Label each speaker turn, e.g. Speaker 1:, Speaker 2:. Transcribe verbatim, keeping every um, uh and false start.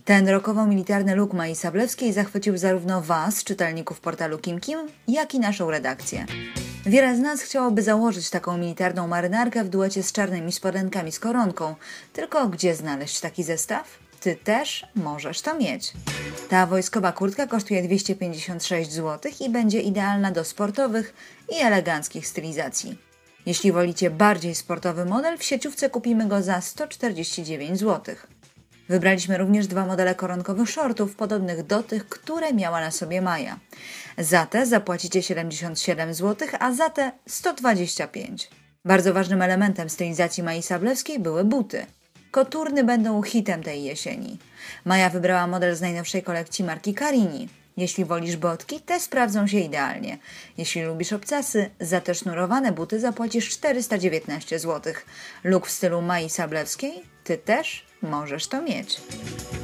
Speaker 1: Ten rokowo-militarny look Mai Sablewskiej zachwycił zarówno Was, czytelników portalu Kim Kim, jak i naszą redakcję. Wiele z nas chciałoby założyć taką militarną marynarkę w duecie z czarnymi spodenkami z koronką. Tylko gdzie znaleźć taki zestaw? Ty też możesz to mieć. Ta wojskowa kurtka kosztuje dwieście pięćdziesiąt sześć złotych i będzie idealna do sportowych i eleganckich stylizacji. Jeśli wolicie bardziej sportowy model, w sieciówce kupimy go za sto czterdzieści dziewięć złotych. Wybraliśmy również dwa modele koronkowych shortów, podobnych do tych, które miała na sobie Maja. Za te zapłacicie siedemdziesiąt siedem złotych, a za te sto dwadzieścia pięć. Bardzo ważnym elementem stylizacji Mai Sablewskiej były buty. Koturny będą hitem tej jesieni. Maja wybrała model z najnowszej kolekcji marki Carini. Jeśli wolisz botki, te sprawdzą się idealnie. Jeśli lubisz obcasy, za te sznurowane buty zapłacisz czterysta dziewiętnaście złotych. Look w stylu Mai Sablewskiej? Ty też możesz to mieć.